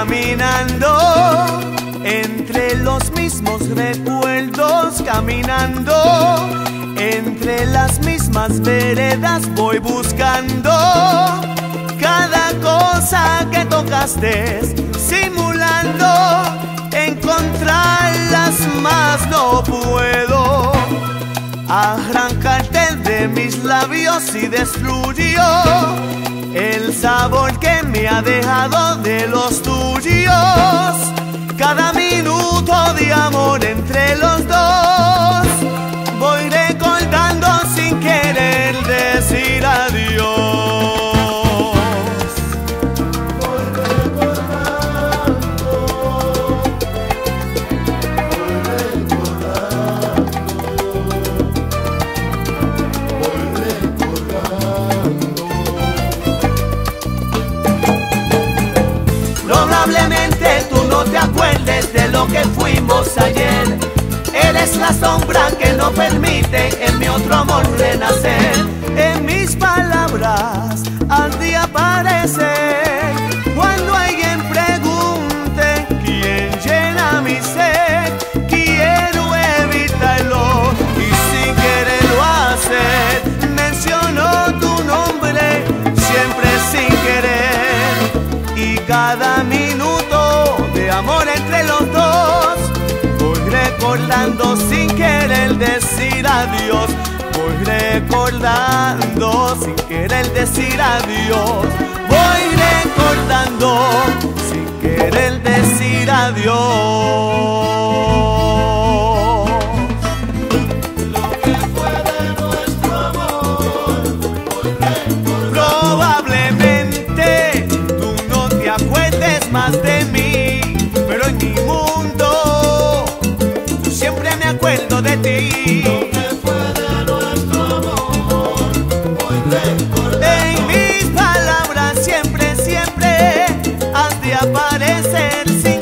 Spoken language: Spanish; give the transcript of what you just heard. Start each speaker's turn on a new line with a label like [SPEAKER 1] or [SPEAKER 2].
[SPEAKER 1] caminando entre los mismos recuerdos, caminando entre las mismas veredas, voy buscando cada cosa que tocaste, simulando encontrarlas, más no puedo arrancarte de mis labios y destruyó el sabor que me ha dejado de los tuyos. Cada minuto de amor entre los dos voy recordando sin querer decir adiós. Probablemente tú no te acuerdes de lo que fuimos ayer. Eres la sombra que no permite en mi otro amor renacer. En mis palabras has de aparecer cuando alguien pregunte quién llena mi sed. Quiero evitarlo y sin quererlo hacer menciono tu nombre siempre sin querer. Y cada minuto de amor entre los dos voy recordando sin querer decir adiós. Voy recordando sin querer decir adiós. Voy recordando sin querer decir adiós. Lo que fue de nuestro amor, voy recordando. Probablemente tú no te acuerdes más de mí, pero en mi mundo yo siempre me acuerdo de ti. Lo que fue de nuestro amor, voy recordando. En mis palabras siempre, siempre has de aparecer.